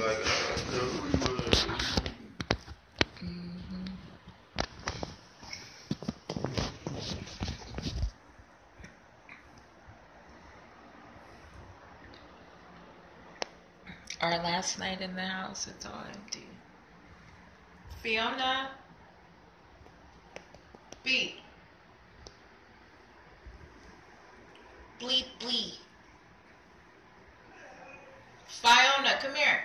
like Our last night in the house, it's all empty. Fiona? B. Bleep, bleep. Fiona, come here.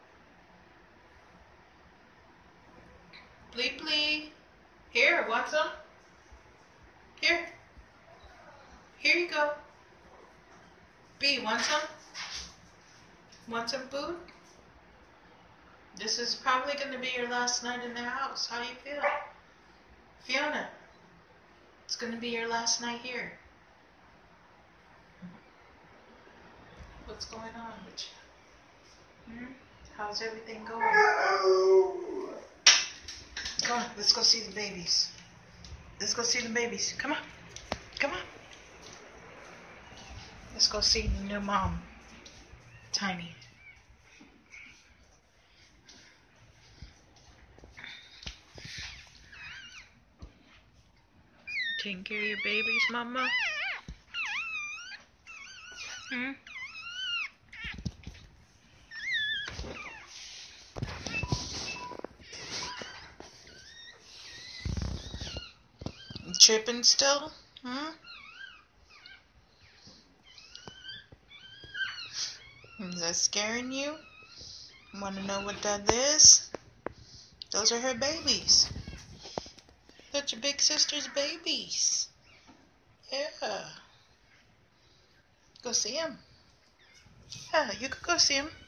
Bleep, bleep. Here, want some? Here. Here you go. B, want some? Want some food? This is probably going to be your last night in the house. How do you feel? Fiona, it's going to be your last night here. What's going on with you? How's everything going? Come on, let's go see the babies. Let's go see the babies. Come on. Come on. Let's go see the new mom. Tiny. Taking care of your babies, mama? You tripping still? Is that scaring you? Want to know what that is? Those are her babies. That's your big sister's babies. Yeah. Go see them. Yeah, you could go see them.